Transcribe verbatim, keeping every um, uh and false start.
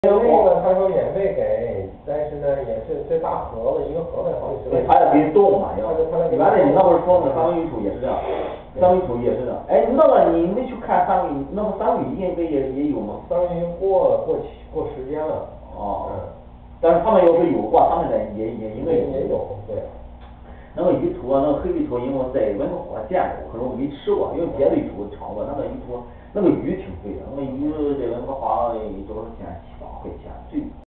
那个他说免费给，但是呢也是这大盒子，一个盒子好几十块钱。 他也给你动嘛，要。 一般的你那不是说那三文鱼处也是这样，三文鱼处也是这样。哎，你那个你没去看三文鱼，那不三文鱼应该也也有吗？ 三文鱼过了过期过时间了。 哦。嗯。但是他们要是有的话，他们的也也应该有。 也有，对。 那个鱼头啊，那个黑鱼头，因为我在温哥华见过，可是我没吃过，因为别的鱼头尝过，那个鱼头，那个鱼挺贵的，那个鱼在温哥华多少钱？七八块钱最。